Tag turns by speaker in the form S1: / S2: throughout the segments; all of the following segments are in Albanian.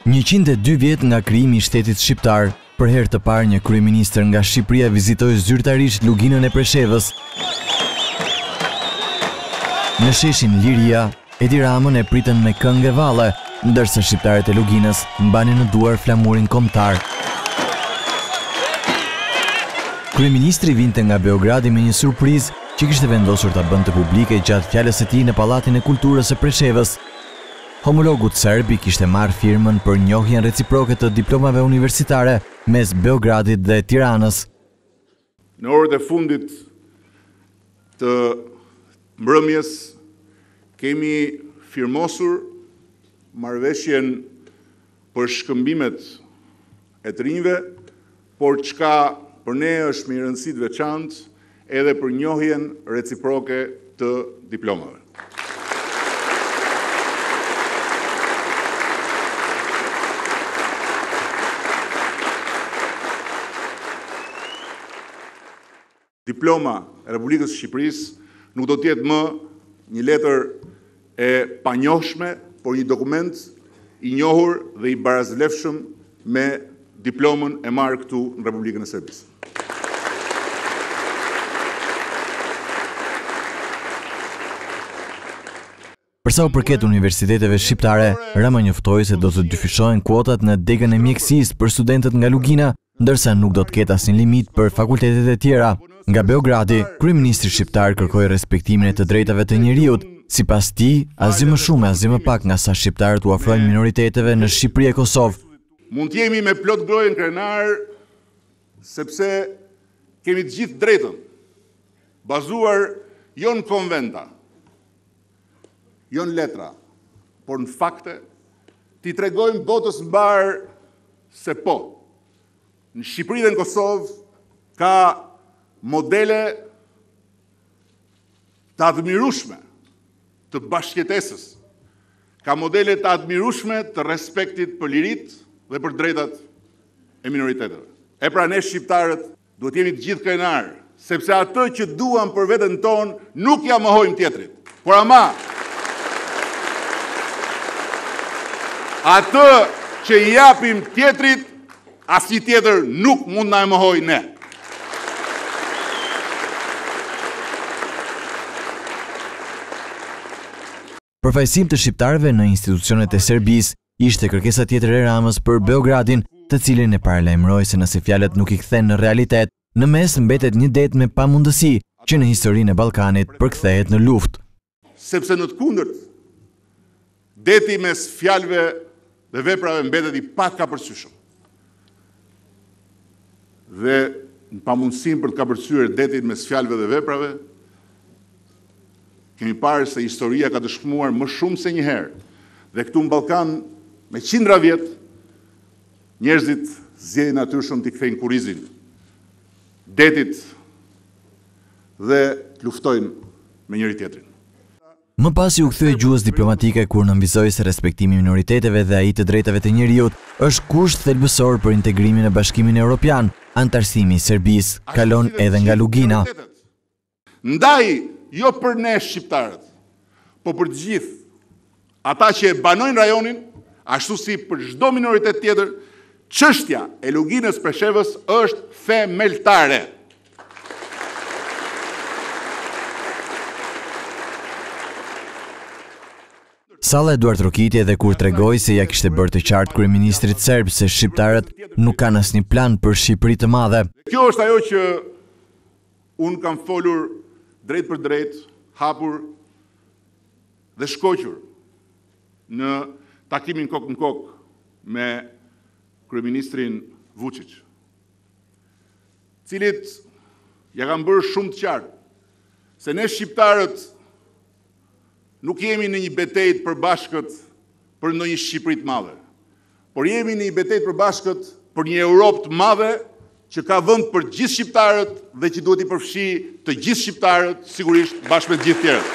S1: 102 vjet nga krijimi i shtetit shqiptar, për herë të parë një kryeministër nga Shqipëria vizitoi zyrtarisht luginën e Preshevës. Në sheshin Liria, Edi Ramën e pritën me këngë e valle, ndërsa shqiptarët e luginës mbanin në duar flamurin kombëtar. Kryeministri vinte nga Beogradi me një surprizë që kishte vendosur ta bënte publike gjatë fjalës së tij në Pallatin e Kulturës së Preshevës. Homologut serbi kishte marrë firmën për njohjen reciproke të diplomave universitare mes Beogradit dhe Tiranës.
S2: Në orët e fundit të mbrëmjes kemi firmosur marrëveshjen për shkëmbimet e të rinjve, por çka për ne është me rëndësi të veçantë edhe për njohjen reciproke të diplomave. Diploma e Republikës së Shqipërisë nuk do të jetë më një letër e panjohshme, por një dokument i njohur dhe i barazlefshëm me diplomën e marrë këtu në Republikën e Serbisë.
S1: Për sa u përket universiteteve shqiptare, Rama njoftoi se do të dyfishohen kuotat në degën e mjekësisë për studentët nga Lugina, ndërsa nuk do të ketë asnjë limit për fakultetet e tjera. Nga Beogradi, kryeministri shqiptar kërkoi respektimin e të drejtave të njeriut. Sipas tij, asgjë më shumë, asgjë më pak nga sa shqiptarët u ofrojnë minoriteteve në Shqipëri e Kosovë.
S2: Mund të jemi me plot grojën krenar, sepse kemi të gjithë drejtën, bazuar jo në konventa, jo në letra, por në fakte, t'i tregojmë botës mbar se po, në Shqipëri dhe në Kosovë ka modele të admirueshme të bashkëjetesës, ka modele të admirueshme të respektit për lirit dhe për drejtat e minoriteteve. E pra ne shqiptarët duhet jemi të gjithë krenarë, sepse atë që duam për veten tonë nuk ja mohojmë tjetrit. Por ama, atë që i japim tjetrit, asnjë tjetër nuk mund na e mohojë ne.
S1: Përfaqësim të shqiptarëve në institucionet e Serbisë ishte kërkesa tjetër e Ramës për Beogradin, të cilin e paralajmëroi se nëse fjalët nuk i kthen në realitet, në mes mbetet një det me pamundësi që në historinë e Ballkanit përkthehet në luftë.
S2: Sepse në të kundërt, deti mes fjalëve dhe veprave mbetet i pakapërcyeshëm. Dhe në pamundësinë për të kapërcyer detin mes fjalëve dhe veprave, kemi parë se historia ka dëshmuar më shumë se një herë. Dhe këtu në Ballkan, me qindra vjet, njerëzit zgjedhin natyrshëm t'i kthejnë kurrizin detit dhe të luftojnë me njëri tjetrin.
S1: Më pas u kthye gjuhës diplomatike kur nënvizoi se respektimi i minoriteteve dhe ai të drejtave të njeriut është kusht thelbësor për integrimin e Bashkimit Evropian. Antarësimi i Serbisë kalon edhe nga Lugina.
S2: Ndaj, jo për ne shqiptarët, po për të gjithë ata që e banojnë rajonin, ashtu si për çdo minoritet tjetër, çështja e Luginës Preshevës është themeltare.
S1: Salla Eduard Rokiti edhe kur tregoi se ja kishte bërë të qartë kryeministrit serb se shqiptarët nuk kanë asnjë plan për Shqipëri të madhe.
S2: Kjo është ajo që unë kam folur drejt për drejt, hapur dhe shkoqur në takimin kokë në kokë me kryeministrin Vučić, cilit ja kam bërë shumë të qartë se ne shqiptarët nuk jemi në një betejë të përbashkët për ndonjë Shqipëri të madhe, por jemi në një betejë të përbashkët për një Europë të madhe që ka vend për gjithë shqiptarët dhe që duhet i përfshijë të gjithë shqiptarët, sigurisht bashkë me të gjithë tjerët.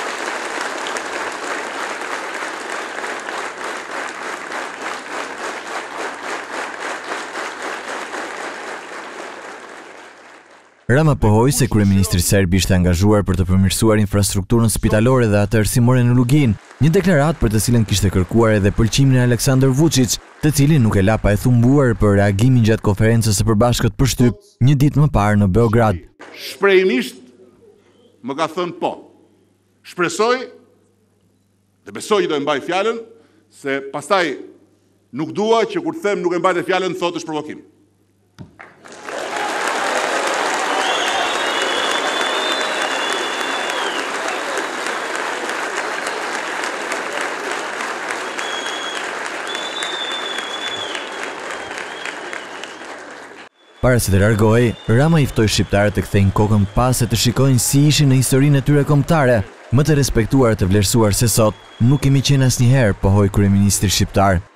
S1: Rama pohoi se kryeministri serb ishte angazhuar për të përmirësuar infrastrukturën spitalore dhe atë arsimore në Lugin, Një deklaratë për të cilën kishte kërkuar edhe pëlqimin e Aleksandr Vučić, të cilin nuk e la pa e thumbuar për reagimin gjatë konferencës së përbashkët për shtyp një ditë më parë në Beograd.
S2: Shprehimisht më ka thënë po. Shpresoj dhe besoj që do e mbaj fjalën, se pastaj nuk dua që kur them nuk e mbajtë fjalën thotë është provokim.
S1: Para se të largohej, Rama i ftoi shqiptarët të kthejnë kokën pas e të shikojnë si ishin në historinë e tyre kombëtare, më të respektuar të vlerësuar se sot, nuk kemi qenë asnjëherë, pohoi kryeministri shqiptar.